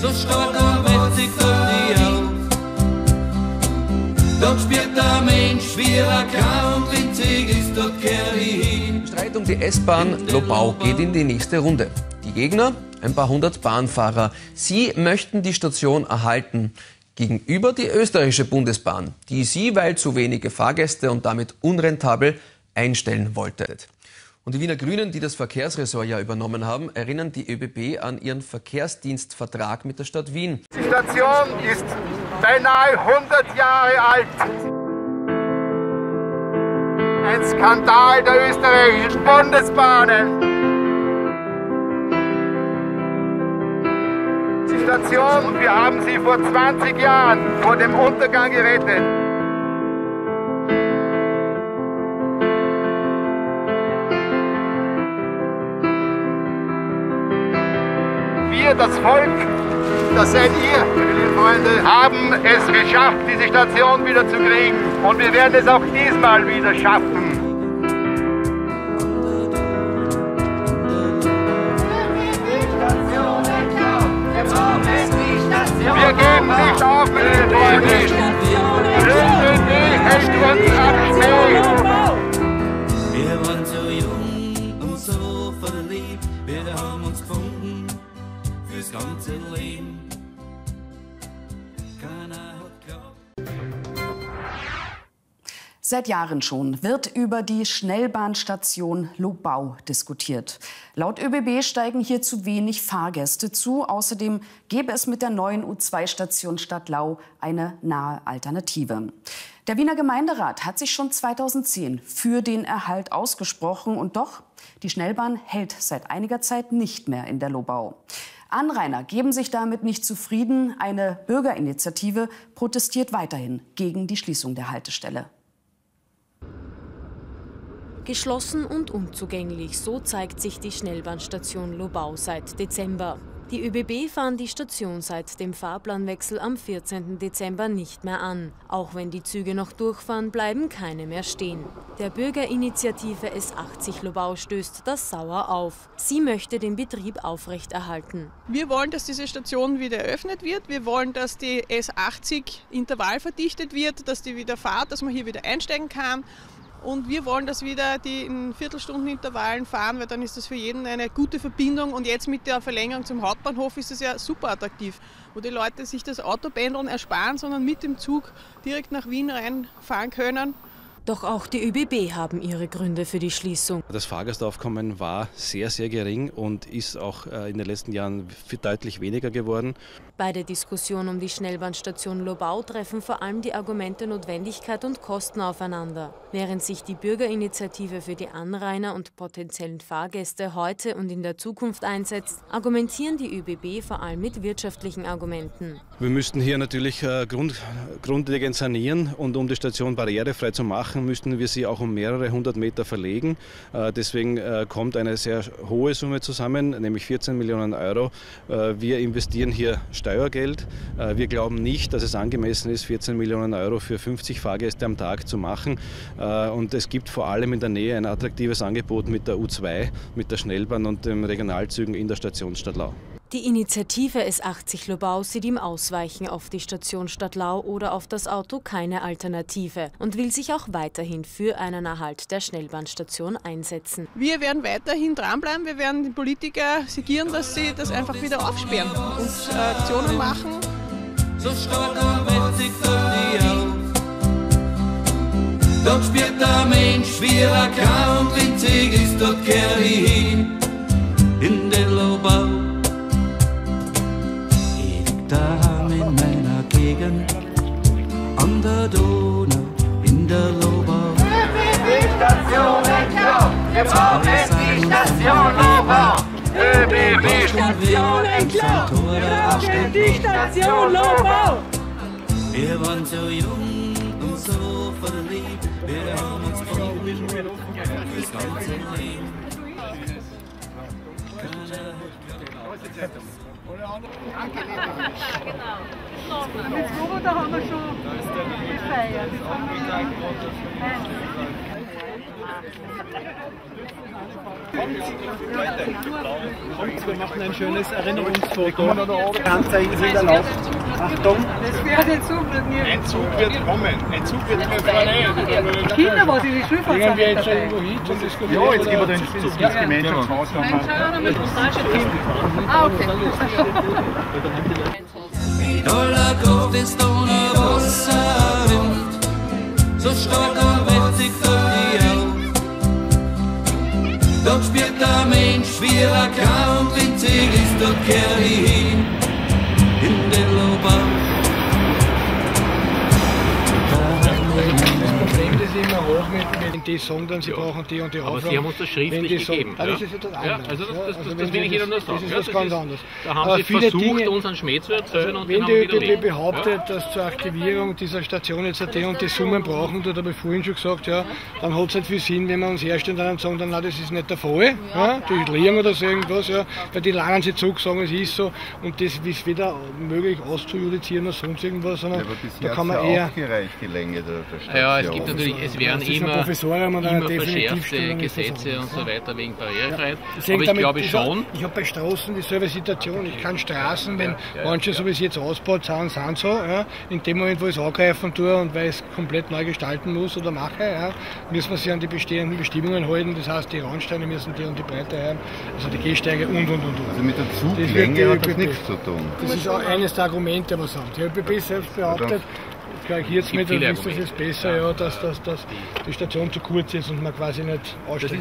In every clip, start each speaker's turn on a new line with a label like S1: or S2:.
S1: so steht er witzig durch die Augen. Dort spielt der Mensch wie ein kaum winzig ist dort Kerl hin.
S2: Der Streit um die S-Bahn Lobau geht in die nächste Runde. Die Gegner, ein paar hundert Bahnfahrer, sie möchten die Station erhalten. Gegenüber die österreichische Bundesbahn, die sie, weil zu wenige Fahrgäste und damit unrentabel, einstellen wollte. Und die Wiener Grünen, die das Verkehrsressort ja übernommen haben, erinnern die ÖBB an ihren Verkehrsdienstvertrag mit der Stadt Wien.
S3: Die Station ist beinahe 100 Jahre alt. Ein Skandal der österreichischen Bundesbahnen. Die Station, wir haben sie vor 20 Jahren vor dem Untergang gerettet. Wir, das Volk, das seid ihr, liebe Freunde, haben es geschafft, diese Station wieder zu kriegen. Und wir werden es auch diesmal wieder schaffen. Wir geben nicht auf, liebe Freunde. ÖBB hält uns am Schnee.
S1: Wir waren so jung und so verliebt, wir haben uns gefunden fürs ganze Leben. Keiner hat geglaubt.
S4: Seit Jahren schon wird über die Schnellbahnstation Lobau diskutiert. Laut ÖBB steigen hier zu wenig Fahrgäste zu. Außerdem gäbe es mit der neuen U2-Station Stadtlau eine nahe Alternative. Der Wiener Gemeinderat hat sich schon 2010 für den Erhalt ausgesprochen. Und doch, die Schnellbahn hält seit einiger Zeit nicht mehr in der Lobau. Anrainer geben sich damit nicht zufrieden. Eine Bürgerinitiative protestiert weiterhin gegen die Schließung der Haltestelle.
S5: Geschlossen und unzugänglich, so zeigt sich die Schnellbahnstation Lobau seit Dezember. Die ÖBB fahren die Station seit dem Fahrplanwechsel am 14. Dezember nicht mehr an. Auch wenn die Züge noch durchfahren, bleiben keine mehr stehen. Der Bürgerinitiative S80 Lobau stößt das sauer auf. Sie möchte den Betrieb aufrechterhalten.
S6: Wir wollen, dass diese Station wieder eröffnet wird. Wir wollen, dass die S80 intervallverdichtet wird, dass die wieder fährt, dass man hier wieder einsteigen kann. Und wir wollen, dass wieder die in Viertelstundenintervallen fahren, weil dann ist das für jeden eine gute Verbindung. Und jetzt mit der Verlängerung zum Hauptbahnhof ist es ja super attraktiv, wo die Leute sich das Autopendeln ersparen, sondern mit dem Zug direkt nach Wien reinfahren können.
S5: Doch auch die ÖBB haben ihre Gründe für die Schließung.
S7: Das Fahrgastaufkommen war sehr, sehr gering und ist auch in den letzten Jahren deutlich weniger geworden.
S5: Bei der Diskussion um die Schnellbahnstation Lobau treffen vor allem die Argumente Notwendigkeit und Kosten aufeinander. Während sich die Bürgerinitiative für die Anrainer und potenziellen Fahrgäste heute und in der Zukunft einsetzt, argumentieren die ÖBB vor allem mit wirtschaftlichen Argumenten.
S7: Wir müssten hier natürlich grundlegend sanieren und um die Station barrierefrei zu machen, müssten wir sie auch um mehrere hundert Meter verlegen. Deswegen kommt eine sehr hohe Summe zusammen, nämlich 14 Millionen Euro. Wir investieren hier Steuergeld. Wir glauben nicht, dass es angemessen ist, 14 Millionen Euro für 50 Fahrgäste am Tag zu machen. Und es gibt vor allem in der Nähe ein attraktives Angebot mit der U2, mit der Schnellbahn und den Regionalzügen in der Station Stadtlau.
S5: Die Initiative S80 Lobau sieht im Ausweichen auf die Station Stadtlau oder auf das Auto keine Alternative und will sich auch weiterhin für einen Erhalt der Schnellbahnstation einsetzen.
S6: Wir werden weiterhin dranbleiben, wir werden die Politiker sigieren, dass sie das einfach wieder aufsperren und Aktionen machen.
S1: So steht er witzig durch die Augen. Dort spielt der Mensch wie ein kaum winzig ist dort Kerl hin in den Lobau. Daheim in meiner Gegend, an der Donau, in der Lobau.
S3: ÖBB-Station Ecklau, wir brauchen die Station Lobau. ÖBB-Station Ecklau, wir brauchen die Station Lobau.
S1: Wir waren so jung und so verliebt, wir haben uns gefunden fürs ganze Leben.
S8: Genau. Mit Logo, da haben wir schon gefeiert.
S9: Wir machen ein schönes Erinnerungsfoto. Handzeichen sind erlaubt. Achtung!
S8: Das wird ein Zug nicht.
S3: Ein Zug wird kommen. Ein Zug wird kommen.
S8: Kinder, was in die Schulfahrt
S9: Gehen wir jetzt irgendwo hin zum Diskutieren? Ja, jetzt gehen wir ins Gemeinschaftshaus.
S8: Ah, okay.
S1: Dollar Kopf ist ohne Wasserwind, so stark und mächtig durch die Augen. Dort spielt der Mensch wie er kaum winzig ist, dort kehrt ich hin, in den Lobau.
S9: Das Problem, das ist immer hoch mit die sagen dann, sie brauchen die und die Auflagen.
S10: Aber Sie haben uns das schriftlich gegeben.
S9: Das ist etwas anderes.
S10: Also das will ich Ihnen nur sagen.
S9: Das ist was ganz anderes.
S10: Da haben Sie versucht, uns einen Schmäh zu erzählen und
S9: wenn
S10: haben
S9: die ÖBB
S10: widerlegt.
S9: behauptet, dass zur Aktivierung dieser Station jetzt die und die Summen brauchen, da habe ich vorhin schon gesagt, ja, dann hat es nicht viel Sinn, wenn wir uns herstellen und sagen, dann, nein, das ist nicht der Fall. Ja, die liegen oder so irgendwas, ja, weil die langen sich zurück, sagen, es ist so und das ist weder möglich auszujudizieren oder sonst irgendwas, sondern da kann man eher...
S11: die Länge der Station.
S10: Ja, es gibt natürlich, es werden immer verschärfte Gesetze und so weiter wegen Barrierefreiheit. Aber ich glaube schon...
S9: Ich habe bei Straßen dieselbe Situation. Ich kann Straßen, wenn manche, so wie es jetzt ausbaut, sind so. Ja, in dem Moment, wo ich es angreifen tue und weil ich es komplett neu gestalten muss oder mache, ja, müssen wir sich an die bestehenden Bestimmungen halten. Das heißt, die Randsteine müssen die und die Breite haben, also die Gehsteige und.
S11: Also mit der Zuglänge hat das nichts zu tun.
S9: Das ist auch eines der Argumente, was haben. Die ÖBB selbst behauptet, jetzt mit der Liste ist es besser, ja, dass die Station zu kurz ist und man quasi nicht aussteigt.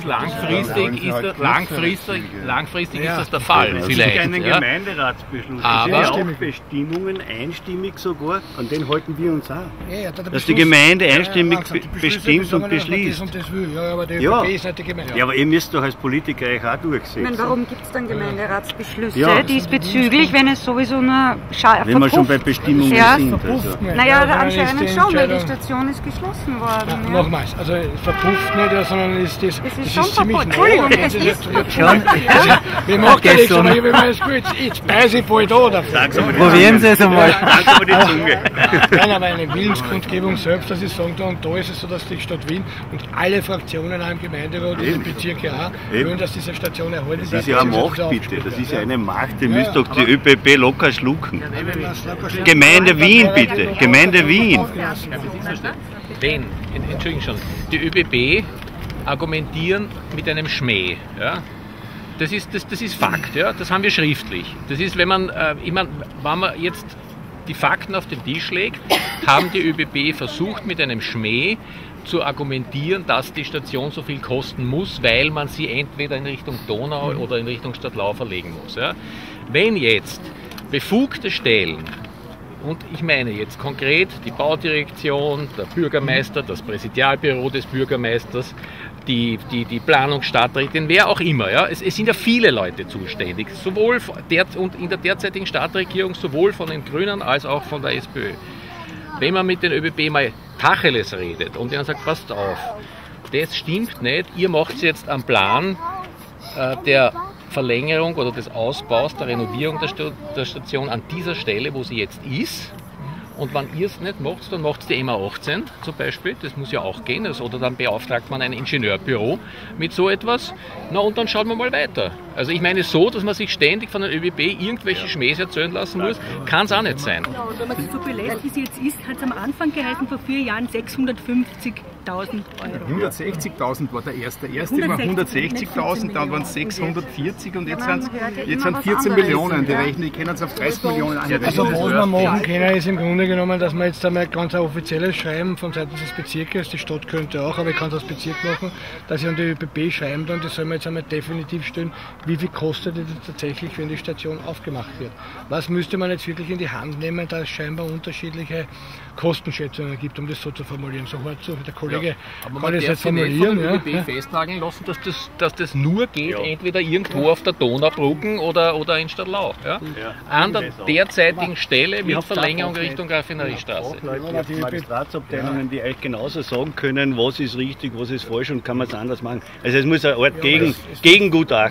S10: Langfristig ist das der Fall.
S12: Es gibt einen Gemeinderatsbeschluss,
S10: aber
S12: auch Bestimmungen, einstimmig sogar, an den halten wir uns auch.
S9: Ja,
S12: dass die Gemeinde einstimmig bestimmt und beschließt.
S9: Ja, aber die ÖBB ist nicht die Gemeinde.
S12: Ja, aber ihr müsst doch als Politiker euch auch durchsetzen.
S8: Warum gibt es dann Gemeinderatsbeschlüsse diesbezüglich, wenn es sowieso nur verpufft?
S12: Wenn wir schon bei Bestimmungen sind.
S8: Naja, anscheinend schon, weil die Station ist geschlossen worden.
S9: Ja. Nochmals, also es verpufft nicht, sondern ist das
S8: ist schon
S9: ziemlich
S8: Entschuldigung, es ist
S9: schon. Wir machen ja nichts, aber wenn man es gut, jetzt beiße ich voll da dafür.
S12: Probieren Sie es einmal. Danke die Zunge.
S9: Nein, aber eine Willenskundgebung selbst, dass ich sagen, und da ist es so, dass die Stadt Wien und alle Fraktionen auch im Gemeinderat, diese Bezirke auch, wollen, dass diese Station erhalten wird.
S12: Das ist ja eine Macht, bitte. Das ist ja eine Macht, die müsste doch die ÖBB locker schlucken. Gemeinde Wien, bitte. Gemeinde Wien.
S10: Wenn, Entschuldigung schon, die ÖBB argumentieren mit einem Schmäh. Ja? Das ist Fakt, ja? Das haben wir schriftlich. Das ist, wenn man jetzt die Fakten auf den Tisch legt, haben die ÖBB versucht mit einem Schmäh zu argumentieren, dass die Station so viel kosten muss, weil man sie entweder in Richtung Donau oder in Richtung Stadtlau verlegen muss. Ja? Wenn jetzt befugte Stellen, und ich meine jetzt konkret die Baudirektion, der Bürgermeister, das Präsidialbüro des Bürgermeisters, die Planungsstadträtin, wer auch immer. Ja? Es sind ja viele Leute zuständig, sowohl und in der derzeitigen Stadtregierung sowohl von den Grünen als auch von der SPÖ. Wenn man mit den ÖBB mal Tacheles redet und ihnen sagt, passt auf, das stimmt nicht, ihr macht jetzt einen Plan der Verlängerung oder des Ausbaus, der Renovierung der Station an dieser Stelle, wo sie jetzt ist. Und wenn ihr es nicht macht, dann macht es die MA 18 zum Beispiel, das muss ja auch gehen, oder dann beauftragt man ein Ingenieurbüro mit so etwas. Na und dann schauen wir mal weiter. Also ich meine so, dass man sich ständig von der ÖBB irgendwelche Schmähs erzählen lassen muss, kann es auch nicht sein.
S13: Genau, und wenn man es so belässt, wie sie jetzt ist, hat es am Anfang geheißen, vor 4 Jahren 650.000 Euro.
S14: 160.000 war der erste. Der erste war 160.000, dann waren es 640 und jetzt sind 14 Millionen. Die rechnen, die können es auf 30 Millionen an.
S9: Also was wir machen können, ist im Grunde genommen, dass wir jetzt einmal ganz ein offizielles Schreiben von Seiten des Bezirkes, die Stadt könnte auch, aber ich kann es als Bezirk machen, dass ich an die ÖBB schreiben dann, das soll man jetzt einmal definitiv stellen, wie viel kostet es tatsächlich, wenn die Station aufgemacht wird. Was müsste man jetzt wirklich in die Hand nehmen, da es scheinbar unterschiedliche Kostenschätzungen gibt, um das so zu formulieren. So hart so, der Kollege kann das jetzt formulieren.
S10: Von der ÖBB festnageln lassen, dass das nur geht, entweder irgendwo auf der Donaubrücken oder in Stadtlau. Ja? An der derzeitigen Stelle mit Verlängerung Richtung Raffineriestraße.
S12: Die Magistratsabteilungen, die euch genauso sagen können, was ist richtig, was ist falsch und kann man es anders machen. Also es muss eine Art Gegengutachten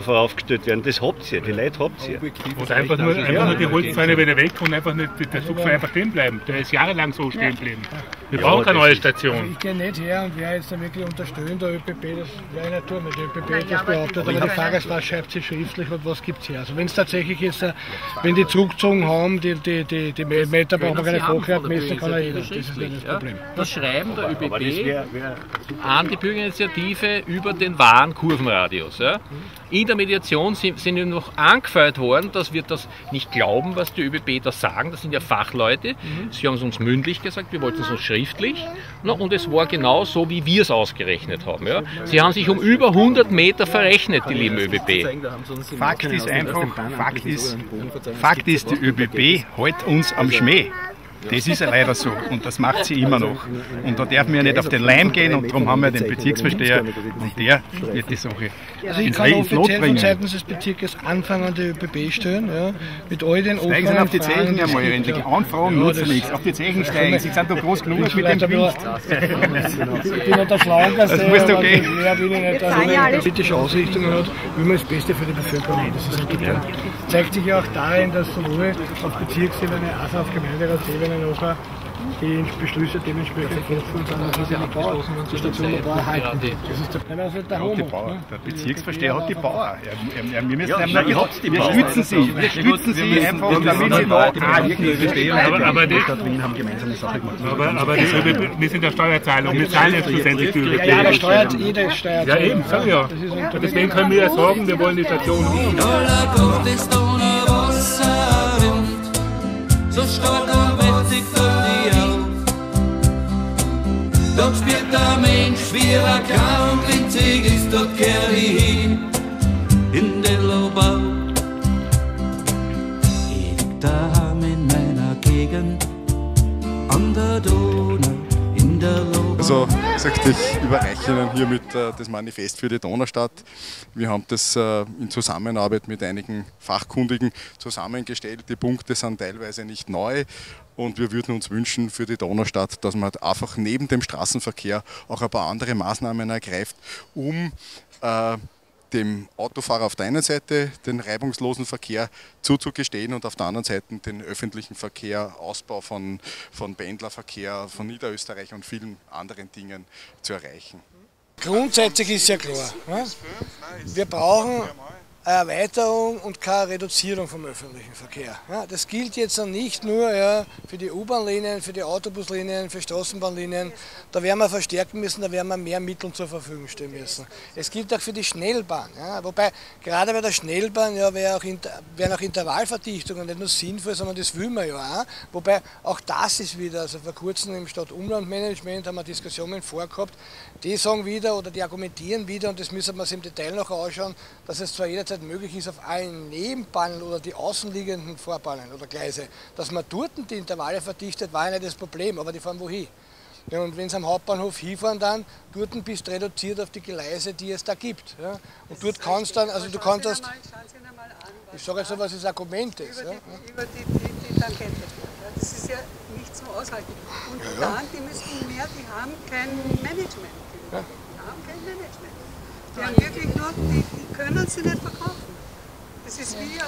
S12: voraufgestellt werden. Das habt ihr, die Leute habt ihr.
S15: Oder einfach nur die Holzzäune wieder weg und einfach nicht, der Zug soll einfach stehen bleiben. Der ist jahrelang so stehen geblieben. Wir brauchen keine neue Station.
S9: Ich gehe nicht her und wer jetzt da wirklich unterstützen der ÖPP, das wäre nicht tun, wenn die ÖPP das behauptet, aber die Fahrgaststraße schreibt sich schriftlich und was gibt es her. Also wenn es tatsächlich jetzt, wenn die zurückgezogen haben, die Meter braucht man keine Fachwert messen, kann jeder. Das ist nicht das Problem.
S10: Das Schreiben der ÖBB an die Bürgerinitiative über den wahren Kurvenradius. Ja. In der Mediation sind wir noch angefeuert worden, dass wir das nicht glauben, was die ÖBB da sagen. Das sind ja Fachleute. Sie haben es uns mündlich gesagt, wir wollten es uns schriftlich. Und es war genau so, wie wir es ausgerechnet haben. Ja. Sie haben sich um über 100 Meter verrechnet, die lieben ÖBB.
S14: Fakt ist einfach, Fakt ist, die ÖBB hält uns am Schmäh. Das ist ja leider so und das macht sie immer noch. Und da dürfen wir nicht auf den Leim gehen und darum haben wir den Bezirksvorsteher und der wird die Sache
S9: also ich kann offiziell von Seiten des Bezirkes Anfragen an die ÖBB stellen, ja, mit all den offenen
S14: Fragen. auf die Zeichen einmal endlich. Anfragen nutzen nichts. Auf die Zeichen steigen. Sie sind doch groß genug mit dem Gewicht.
S9: Ich bin nicht der Schlauerste, aber mehr bin ich nicht, dass man politische Ausrichtungen hat, wie man das Beste für die Bevölkerung hat. Das ist ein Problem. Zeigt sich ja auch darin, dass sowohl auf Bezirksebene als auch auf Gemeinderatsebene nachher die Beschlüsse dementsprechend getroffen sind, dass die Station der Bauer halten. Das ist der Homo.
S14: Der Bezirksvorsteher hat die Bauer. Wir stützen sie einfach, damit sie da
S15: aber wir sind der Steuerzahler und wir zahlen jetzt schlussendlich die ÖBB.
S9: Ja, jeder steuert.
S15: Ja eben, sag ich ja. Deswegen können wir ja sagen, wir wollen die Station nicht.
S1: So stark und mächtig für die auf. Dort spielt der Mensch wie er kaum winzig ist, dort kehr ich hin, in den Lobau. Ich lieg daheim in meiner Gegend, an der Donau, in der Lobau.
S16: Also, ich überreiche Ihnen hiermit das Manifest für die Donaustadt. Wir haben das in Zusammenarbeit mit einigen Fachkundigen zusammengestellt. Die Punkte sind teilweise nicht neu und wir würden uns wünschen für die Donaustadt, dass man einfach neben dem Straßenverkehr auch ein paar andere Maßnahmen ergreift, um dem Autofahrer auf der einen Seite den reibungslosen Verkehr zuzugestehen und auf der anderen Seite den öffentlichen Verkehr, Ausbau von Pendlerverkehr, von Niederösterreich und vielen anderen Dingen zu erreichen.
S9: Grundsätzlich ist ja klar, wir brauchen eine Erweiterung und keine Reduzierung vom öffentlichen Verkehr. Das gilt jetzt nicht nur für die U-Bahn-Linien, für die Autobuslinien, für Straßenbahnlinien. Da werden wir verstärken müssen, da werden wir mehr Mittel zur Verfügung stellen müssen. Es gilt auch für die Schnellbahn. Wobei gerade bei der Schnellbahn wären auch Intervallverdichtungen nicht nur sinnvoll, sondern das will man ja auch. Wobei auch das ist wieder, also vor kurzem im Stadtumlandmanagement haben wir Diskussionen vorgehabt, die sagen wieder oder die argumentieren wieder, und das müssen wir uns im Detail noch anschauen, dass es zwar jederzeit möglich ist, auf allen Nebenbahnen oder die außenliegenden Vorbahnen oder Gleise, dass man dort die Intervalle verdichtet, war ja nicht das Problem, aber die fahren wohin? Ja, und wenn sie am Hauptbahnhof hinfahren, dann dort bist du reduziert auf die Gleise, die es da gibt. Ja? Und dort kannst dann, also du kannst das, ich sage jetzt so, was das Argument ist.
S17: Über die Tankette. Das ist ja nicht so aushalten. Und dann, die müssen mehr, die haben kein Management. Die haben kein Management. Die haben wirklich nur, die können sie nicht verkaufen. Das ist wie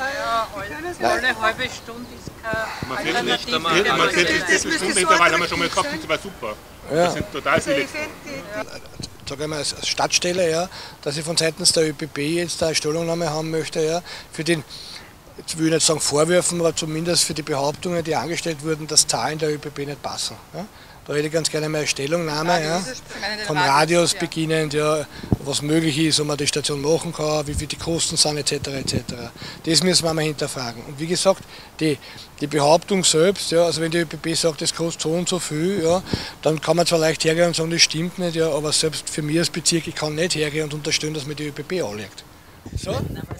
S17: alle halbe Stunde ist kein Alternative.
S15: Man kriegt das Stundenintervall haben wir schon mal gehabt, das war super. Das sind total viele.
S9: Sage ich mal als Stadtstelle, dass ich von seitens der ÖBB jetzt eine Stellungnahme haben möchte, für den, jetzt will ich nicht sagen Vorwürfen, aber zumindest für die Behauptungen, die angestellt wurden, dass Zahlen der ÖBB nicht passen. Da hätte ich ganz gerne mal eine Stellungnahme vom Radius beginnend, was möglich ist, ob man die Station machen kann, wie viel die Kosten sind, etc. etc. Das müssen wir mal hinterfragen. Und wie gesagt, die Behauptung selbst, also wenn die ÖBB sagt, das kostet so und so viel, dann kann man zwar leicht hergehen und sagen, das stimmt nicht, aber selbst für mich als Bezirk, ich kann nicht hergehen und unterstellen, dass mir die ÖBB anlegt. So?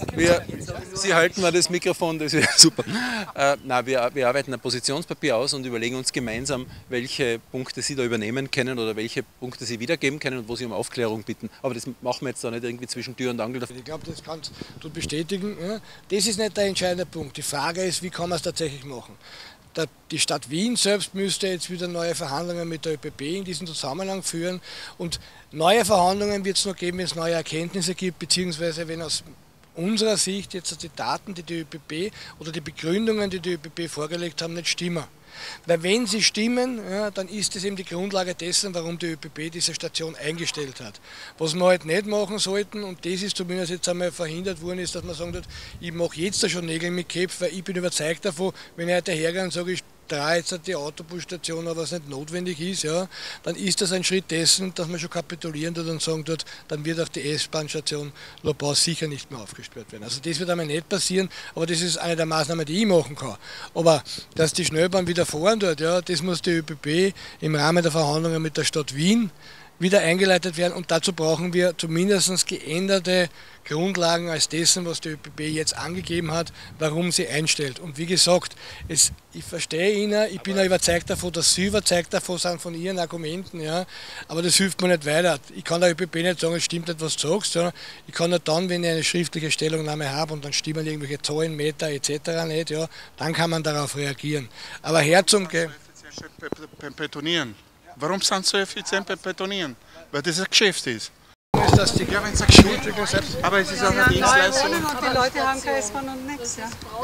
S18: Sie halten mal das Mikrofon, das ist super. Wir arbeiten ein Positionspapier aus und überlegen uns gemeinsam, welche Punkte Sie da übernehmen können oder welche Punkte Sie wiedergeben können und wo Sie um Aufklärung bitten. Aber das machen wir jetzt da nicht irgendwie zwischen Tür und Angel.
S9: Ich glaube, das kannst du bestätigen. Das ist nicht der entscheidende Punkt. Die Frage ist, wie kann man es tatsächlich machen? Die Stadt Wien selbst müsste jetzt wieder neue Verhandlungen mit der ÖBB in diesem Zusammenhang führen. Und neue Verhandlungen wird es nur geben, wenn es neue Erkenntnisse gibt, beziehungsweise wenn aus unserer Sicht jetzt die Daten, die die ÖBB oder die Begründungen, die die ÖBB vorgelegt haben, nicht stimmen. Weil wenn sie stimmen, ja, dann ist das eben die Grundlage dessen, warum die ÖBB diese Station eingestellt hat. Was wir halt nicht machen sollten, und das ist zumindest jetzt einmal verhindert worden, ist, dass man sagen, ich mache jetzt da schon Nägel mit Köpfen, weil ich bin überzeugt davon, wenn ich heute hergehe und sage, ich drehe jetzt die Autobusstation, aber was nicht notwendig ist, ja, dann ist das ein Schritt dessen, dass man schon kapitulieren tut und sagen tut, dann wird auch die S-Bahn-Station Lobau sicher nicht mehr aufgesperrt werden. Also das wird einmal nicht passieren, aber das ist eine der Maßnahmen, die ich machen kann. Aber dass die Schnellbahn wieder fahren tut, ja, das muss die ÖBB im Rahmen der Verhandlungen mit der Stadt Wien wieder eingeleitet werden, und dazu brauchen wir zumindest geänderte Grundlagen als dessen, was die ÖBB jetzt angegeben hat, warum sie einstellt. Und wie gesagt, ich verstehe Ihnen, ich bin ja überzeugt davon, dass Sie überzeugt davon sind von Ihren Argumenten, ja, aber das hilft mir nicht weiter. Ich kann der ÖBB nicht sagen, es stimmt nicht, was du sagst, sondern ich kann nur dann, wenn ich eine schriftliche Stellungnahme habe und dann stimmen irgendwelche Zahlen, Meter etc. nicht, ja, dann kann man darauf reagieren. Aber Herr zum
S19: Betonieren. Warum sind sie so effizient beim Betonieren? Weil das ein Geschäft ist.
S9: Ist das die
S19: ja, wenn es ein Geschäft ist, aber es ist auch eine Dienstleistung.
S17: Und die Leute haben kein S-Bahn und nichts.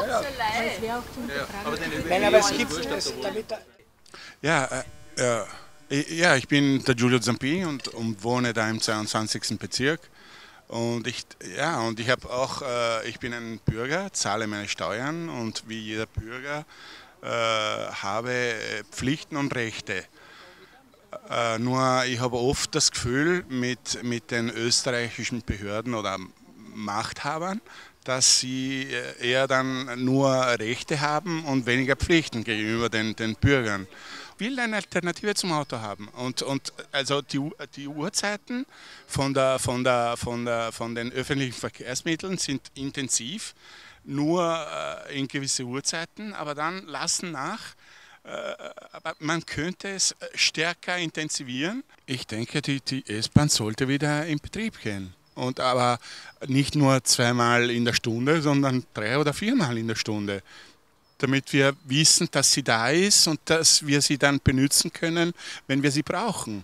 S19: Ja, ich bin der Giulio Zampi und wohne da im 22. Bezirk. Und ich bin ein Bürger, zahle meine Steuern und wie jeder Bürger habe Pflichten und Rechte. Nur ich habe oft das Gefühl mit den österreichischen Behörden oder Machthabern, dass sie eher dann nur Rechte haben und weniger Pflichten gegenüber den Bürgern. Ich will eine Alternative zum Auto haben und also die Uhrzeiten von den öffentlichen Verkehrsmitteln sind intensiv, nur in gewisse Uhrzeiten, aber dann lassen nach. Aber man könnte es stärker intensivieren. Ich denke, die S-Bahn sollte wieder in Betrieb gehen. Aber nicht nur zweimal in der Stunde, sondern 3 oder 4 Mal in der Stunde. Damit wir wissen, dass sie da ist und dass wir sie dann benutzen können, wenn wir sie brauchen.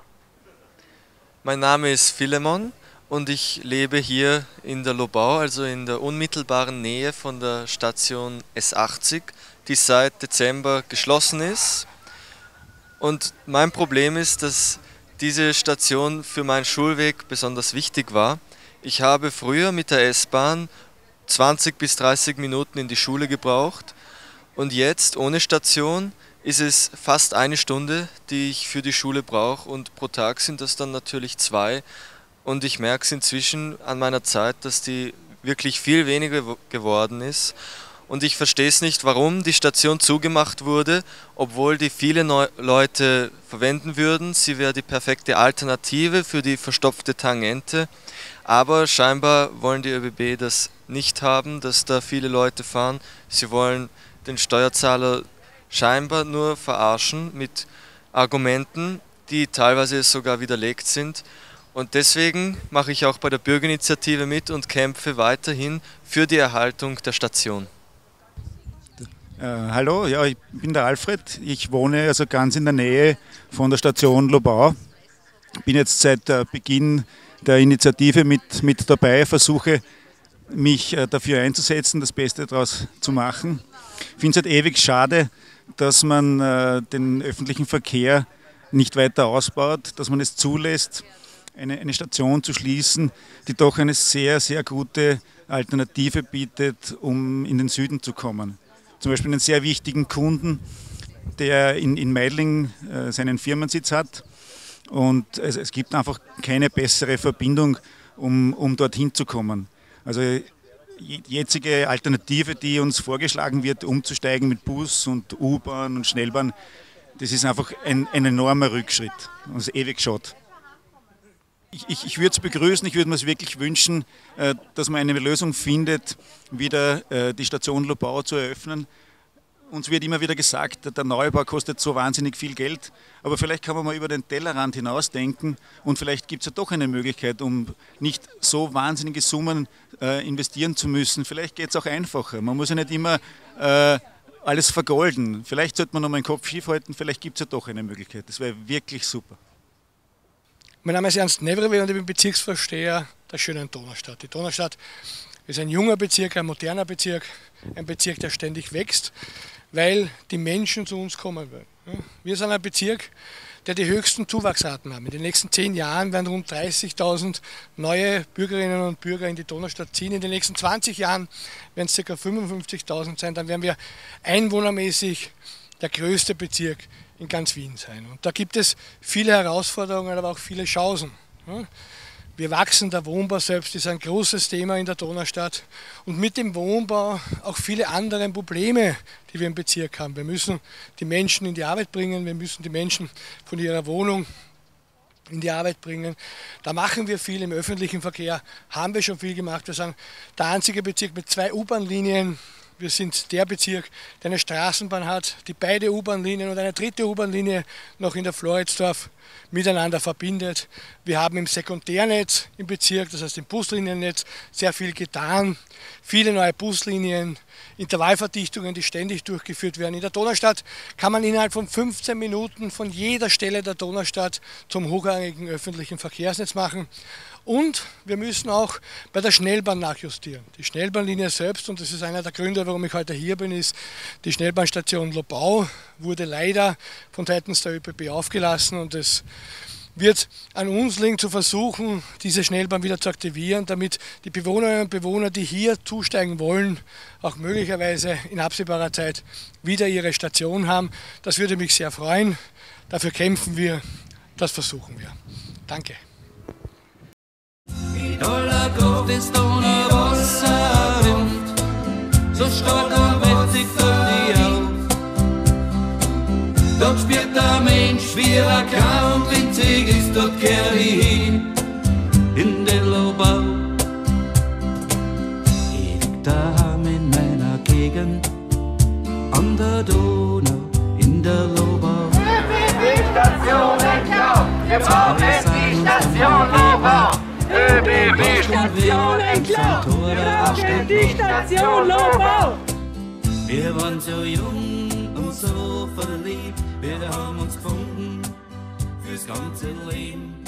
S20: Mein Name ist Philemon und ich lebe hier in der Lobau, also in der unmittelbaren Nähe von der Station S80, die seit Dezember geschlossen ist. Und mein Problem ist, dass diese Station für meinen Schulweg besonders wichtig war. Ich habe früher mit der S-Bahn 20 bis 30 Minuten in die Schule gebraucht und jetzt ohne Station ist es fast 1 Stunde, die ich für die Schule brauche, und pro Tag sind das dann natürlich 2. Und ich merke es inzwischen an meiner Zeit, dass die wirklich viel weniger geworden ist. Und ich verstehe es nicht, warum die Station zugemacht wurde, obwohl die viele Leute verwenden würden. Sie wäre die perfekte Alternative für die verstopfte Tangente. Aber scheinbar wollen die ÖBB das nicht haben, dass da viele Leute fahren. Sie wollen den Steuerzahler scheinbar nur verarschen mit Argumenten, die teilweise sogar widerlegt sind. Und deswegen mache ich auch bei der Bürgerinitiative mit und kämpfe weiterhin für die Erhaltung der Station.
S21: Hallo, ja, ich bin der Alfred. Ich wohne also ganz in der Nähe von der Station Lobau. Bin jetzt seit Beginn der Initiative mit dabei, versuche mich dafür einzusetzen, das Beste daraus zu machen. Ich finde es halt ewig schade, dass man den öffentlichen Verkehr nicht weiter ausbaut, dass man es zulässt, eine Station zu schließen, die doch eine sehr, sehr gute Alternative bietet, um in den Süden zu kommen. Zum Beispiel einen sehr wichtigen Kunden, der in Meidling seinen Firmensitz hat. Und es gibt einfach keine bessere Verbindung, um dorthin zu kommen. Also die jetzige Alternative, die uns vorgeschlagen wird, umzusteigen mit Bus und U-Bahn und Schnellbahn, das ist einfach ein enormer Rückschritt. Das ist ewig schade. Ich würde es begrüßen, ich würde mir es wirklich wünschen, dass man eine Lösung findet, wieder die Station Lobau zu eröffnen. Uns wird immer wieder gesagt, der Neubau kostet so wahnsinnig viel Geld, aber vielleicht kann man mal über den Tellerrand hinausdenken und vielleicht gibt es ja doch eine Möglichkeit, um nicht so wahnsinnige Summen investieren zu müssen. Vielleicht geht es auch einfacher. Man muss ja nicht immer alles vergolden. Vielleicht sollte man noch mal den Kopf schief halten, vielleicht gibt es ja doch eine Möglichkeit. Das wäre wirklich super.
S9: Mein Name ist Ernst Nevrewe und ich bin Bezirksvorsteher der schönen Donaustadt. Die Donaustadt ist ein junger Bezirk, ein moderner Bezirk, ein Bezirk, der ständig wächst, weil die Menschen zu uns kommen wollen. Wir sind ein Bezirk, der die höchsten Zuwachsraten haben. In den nächsten 10 Jahren werden rund 30.000 neue Bürgerinnen und Bürger in die Donaustadt ziehen. In den nächsten 20 Jahren werden es ca. 55.000 sein. Dann werden wir einwohnermäßig der größte Bezirk in ganz Wien sein. Und da gibt es viele Herausforderungen, aber auch viele Chancen. Wir wachsen, der Wohnbau selbst ist ein großes Thema in der Donaustadt und mit dem Wohnbau auch viele andere Probleme, die wir im Bezirk haben. Wir müssen die Menschen in die Arbeit bringen, wir müssen die Menschen von ihrer Wohnung in die Arbeit bringen. Da machen wir viel im öffentlichen Verkehr, haben wir schon viel gemacht. Wir sind der einzige Bezirk mit 2 U-Bahn-Linien. Wir sind der Bezirk, der eine Straßenbahn hat, die beide U-Bahn-Linien und eine dritte U-Bahn-Linie noch in der Floridsdorf miteinander verbindet. Wir haben im Sekundärnetz im Bezirk, das heißt im Busliniennetz, sehr viel getan. Viele neue Buslinien, Intervallverdichtungen, die ständig durchgeführt werden. In der Donaustadt kann man innerhalb von 15 Minuten von jeder Stelle der Donaustadt zum hochrangigen öffentlichen Verkehrsnetz machen. Und wir müssen auch bei der Schnellbahn nachjustieren. Die Schnellbahnlinie selbst, und das ist einer der Gründe, warum ich heute hier bin, ist die Schnellbahnstation Lobau, wurde leider von seitens der ÖBB aufgelassen und es wird an uns liegen zu versuchen, diese Schnellbahn wieder zu aktivieren, damit die Bewohnerinnen und Bewohner, die hier zusteigen wollen, auch möglicherweise in absehbarer Zeit wieder ihre Station haben. Das würde mich sehr freuen. Dafür kämpfen wir, das versuchen wir. Danke.
S1: Alla Gott ist ohne Wasserwind, so stark und mächtig fällt die auf. Dort spielt der Mensch wie er kaum winzig ist, dort kehrt ich hin, in den Lobau. Ich lieg daheim in meiner Gegend, an der Donau, in der Lobau.
S3: ÖBB-Station Enklau, wir brauchen die Station Lobau.
S1: ÖBB-Station Enklau, wir brauchen die Station Lobau. Wir waren so jung und so verliebt, wir haben uns gefunden fürs ganze Leben.